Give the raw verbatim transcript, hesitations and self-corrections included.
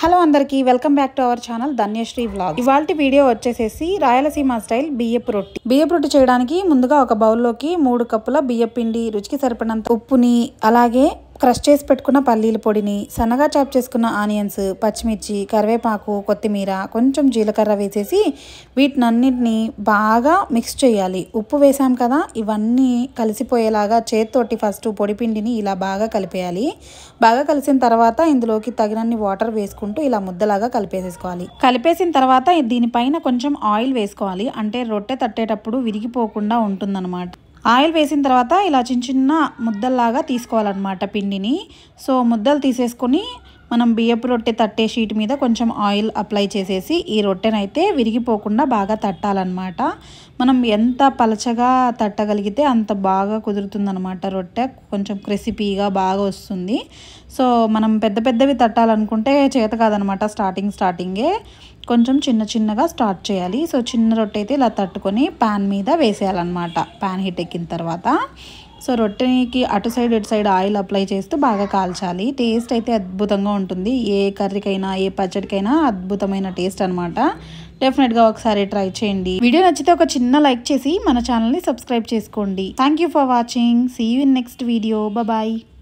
Hello అందరికీ welcome back to our channel Dhanyashree vlog. ఇవాల్టి video వచ్చేసేసి రాయలసీమ స్టైల్ బియ్యపు రొట్టి. బియ్యపు రొట్టి చేయడానికి ముందుగా ఒక బౌల్లోకి మూడు కప్పుల బియ్యపు పిండి, రుచికి సరిపడినంత ఉప్పుని, అలాగే క్రష్ చేసి పెట్టుకున్న పల్లీల పొడిని, సన్నగా చాప్ చేసుకున్న ఆనియన్స్, పచ్చిమిర్చి, కరివేపాకు, కొత్తిమీర, కొంచెం జీలకర్ర వేసేసి వీటినన్నిటిని బాగా మిక్స్ చేయాలి. ఉప్పు వేసాం కదా, ఇవన్నీ కలిసిపోయేలాగా చేతితోటి ఫస్ట్ పొడి పిండిని ఇలా బాగా కలిపేయాలి. బాగా కలిసిన తర్వాత ఇందులోకి తగినన్ని వాటర్ వేసుకుంటూ ఇలా ముద్దలాగా కలిపేసేసుకోవాలి. కలిపేసిన తర్వాత దీనిపైన కొంచెం ఆయిల్ వేసుకోవాలి, అంటే రొట్టె తట్టేటప్పుడు విరిగిపోకుండా ఉంటుందన్నమాట. ఆయిల్ వేసిన తర్వాత ఇలా చిన్న చిన్న ముద్దల్లాగా తీసుకోవాలన్నమాట పిండిని. సో ముద్దలు తీసేసుకొని మనం బియ్యపు రొట్టె తట్టే షీట్ మీద కొంచెం ఆయిల్ అప్లై చేసేసి ఈ రొట్టెనైతే విరిగిపోకుండా బాగా తట్టాలన్నమాట. మనం ఎంత పలచగా తట్టగలిగితే అంత బాగా కుదురుతుందన్నమాట. రొట్టె కొంచెం క్రిస్పీగా బాగా వస్తుంది. సో మనం పెద్ద పెద్దవి తట్టాలనుకుంటే చేత కాదనమాట. స్టార్టింగ్ స్టార్టింగే కొంచెం చిన్న చిన్నగా స్టార్ట్ చేయాలి. సో చిన్న రొట్టె అయితే ఇలా తట్టుకొని ప్యాన్ మీద వేసేయాలన్నమాట. ప్యాన్ హీట్ ఎక్కిన తర్వాత సో రొట్టెకి అటు సైడ్ ఇటు సైడ్ ఆయిల్ అప్లై చేస్తూ బాగా కాల్చాలి. టేస్ట్ అయితే అద్భుతంగా ఉంటుంది. ఏ కర్రీకైనా ఏ పచ్చడికైనా అద్భుతమైన టేస్ట్ అనమాట. డెఫినెట్గా ఒకసారి ట్రై చేయండి. వీడియో నచ్చితే ఒక చిన్న లైక్ చేసి మన ఛానల్ని సబ్స్క్రైబ్ చేసుకోండి. Thank you for watching. See you in next video. Bye.